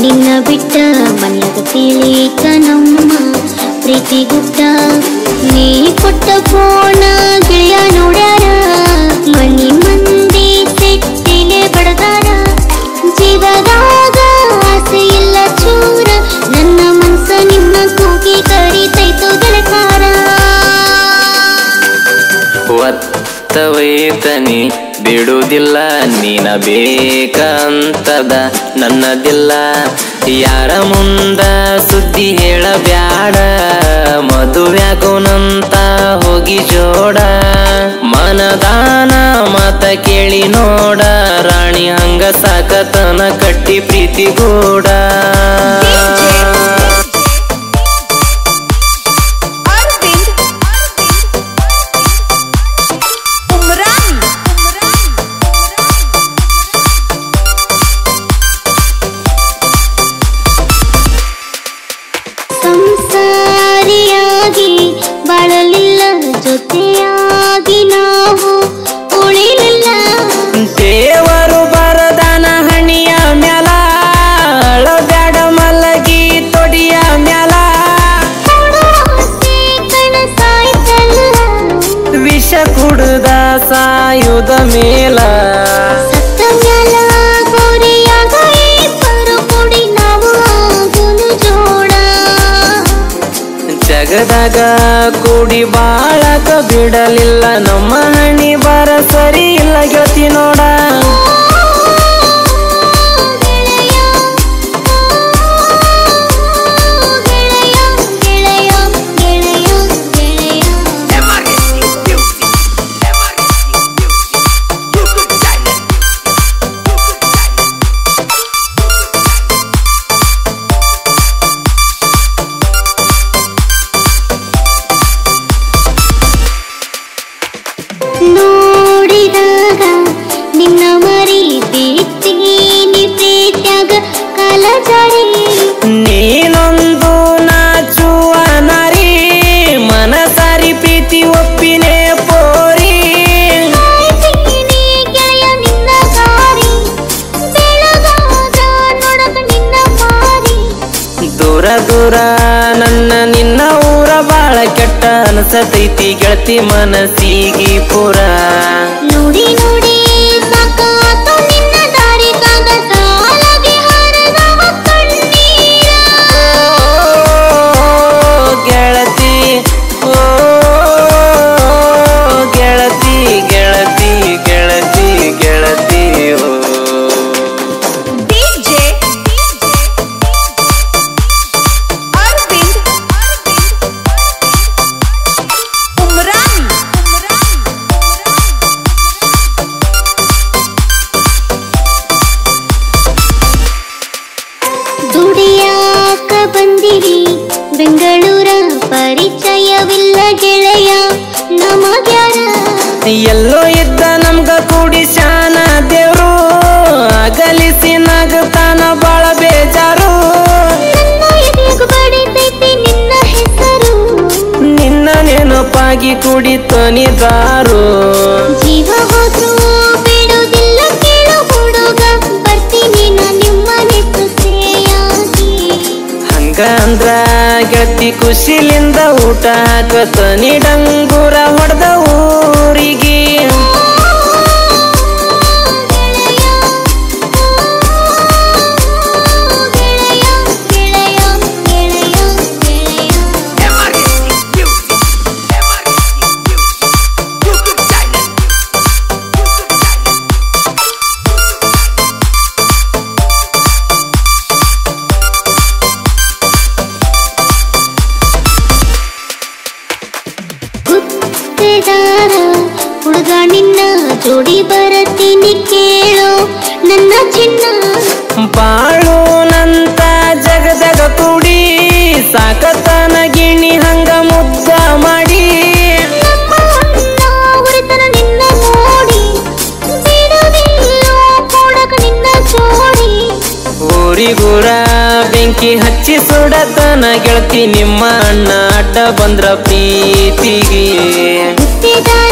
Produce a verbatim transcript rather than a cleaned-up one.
ನಿನ್ನ ಬಿಟ್ಟ ಮನ್ಯಾಗ ತಿಳಿತ ನಮ್ಮ ಪ್ರೀತಿ ಗುಟ್ಟ ನೀ ಕೊಟ್ಟ ಫೋನ ಗೆಳೆಯ ನೋಡ್ಯಾರ ಮನಿ ಮಂದಿ ಸಿಟ್ಟಿಗೆ ಬಡದಾರ ಜೀವದಾಗ ಆಸೆ ಇಲ್ಲ ಚೂರ ನನ್ನ ಮನ್ಸ ನಿನ್ನ ಕೂಗಿ ಕರಿತೈತು ಗೆಳಕಾರ ಒತ್ತವೈತನಿ ಬಿಡುವುದಿಲ್ಲ ನೀನ ಬೇಕಂತದ ನನ್ನದಿಲ್ಲ ಯಾರ ಮುಂದ ಸುದ್ದಿ ಹೇಳಬ್ಯಾಡ ಮದುವ್ಯಾಗುನಂತ ಹೋಗಿ ಜೋಡ ಮನದಾನ ಮತ ಕೇಳಿ ನೋಡ ರಾಣಿ ಹಂಗ ಸಾಕತನ ಕಟ್ಟಿ ಪ್ರೀತಿ ಗೂಡ ಸಂಸಾರಿಯಾಗಿ ಬಾಳಲಿಲ್ಲ ಜೊತೆಯಾಗಿ ನಾವು ಉಳಿಲಿಲ್ಲ ದೇವರು ಬರದಾನ ಹಣಿಯ ಮ್ಯಾಲ ಅಳಬ್ಯಾಡ ಮಲಗಿ ತೊಡಿಯ ಮ್ಯಾಲ ವಿಷ ಕುಡ್ದ ಸಾಯುದ ಮೇಲ ಸತ್ತ ಮ್ಯಾಲ ಗೋರಿಯಾಗ ಇಬ್ಬರು ಕೂಡಿ ನಾವು ಆಗುನು ಜೋಡ ಜಗದಾಗ ಕೂಡಿ ಬಾಳಕ ಬಿಡಲಿಲ್ಲ ನಮ್ಮ ಹಣಿ ಬರ ಸರಿ ಇಲ್ಲ ಗೆಳತಿ ನೋಡ ನೋಡಿದಾಗ ನಿನ್ನ ಮರಿ ಬೀತೀನಿ ಪ್ರೀತ್ಯಾಗ ಕಾಲ ಜಾರಿ ನೀನೊಂದು ನಾಚುವ ನಾರಿ ಮನಸಾರಿ ಪ್ರೀತಿ ಒಪ್ಪಿನೇ ಪೋರಿ ಗೆಳೆಯ ನಿನ್ನ ಗಾರಿ ಬೆಳಗಾದ ನೋಡಕ ನಿನ್ನ ಮಾರಿ ದೂರ ದೂರ ನನ್ನ ನಿನ್ನ ಊರ ಬಾಳ ಕೆಟ್ಟ ಅನಸತೈತಿ ಗೆಳತಿ ಮನಸ್ಸಿಗೆ ಪುರ ನೋಡಿ ನೋಡಿ ಸಾಕಾತ ನಿನ್ನ ದಾರಿ ಕಾಗ ಸಾಲಗೆ ಹರಿದವ ಕಣ್ಣೀರ ಗೆಳತಿ ಓ ಗೆಳತಿ ಗೆಳತಿ ಗೆಳತಿ ಗೆಳತಿ ಓ ದುಡಿಯಾಕ ಬಂದಿರಿ ಬೆಂಗಳೂರ ಪರಿಚಯವಿಲ್ಲ ಗೆಳೆಯ ನಮಗ್ಯಾರ ಎಲ್ಲೋ ಇದ್ದ ನಮ್ಗ ಕೂಡಿ ಶಾನ ದೇವ್ರು ಅಗಲಿಸಿ ನಗತಾನ ಬಾಳ ಬೇಜಾರು ನನ್ನ ಎದೆಗ ಬಡಿತೈತಿ ನಿನ್ನ ಹೆಸರು ನಿನ್ನ ನೆನಪಾಗಿ ಕೂಡಿ ತನಿದಾರು ಜೀವ ಹೋದ್ರು ಬಿಡುವುದಿಲ್ಲ ಕೇಳು ಹುಡುಗ ಬರ್ತೀನಿ ನಾ ನಿಮ್ಮ ನೆಸೆಯಾಗಿ ಹಂಗ ಅಂದ್ರ ಗೆಳತಿ ಖುಷಿಲಿಂದ ಊಟ ಹಾಕತನಿ ಡಂಗೂರ ಹೊಡೆದ ಊರಿಗೆ ಹುಡುಗ ನಿನ್ನ ಜೋಡಿ ಬರತೀನಿ ಕೇಳೋ ನನ್ನ ಚಿನ್ನ ಬಾಳು ನಂತ ಜಗದಾಗ ಕೂಡಿ ಸಾಕತನ ಗಿಣಿ ಹಂಗ ಮುದ್ದ ಮಾಡಿ ನಮ್ಮ ಅಣ್ಣ ಉರಿತನ ನಿನ್ನ ನೋಡಿ ಬಿಡುವಿಲ್ಲ ಕೊಡಕ ನಿನ್ನ ಜೋಡಿ ಊರಿಗೂರ ಬೆಂಕಿ ಹಚ್ಚಿ ಸುಡತನ ಗೆಳತಿ ನಿಮ್ಮ ಅಣ್ಣ ಅಡ್ಡ ಬಂದ್ರ ಪ್ರೀತಿಗೆ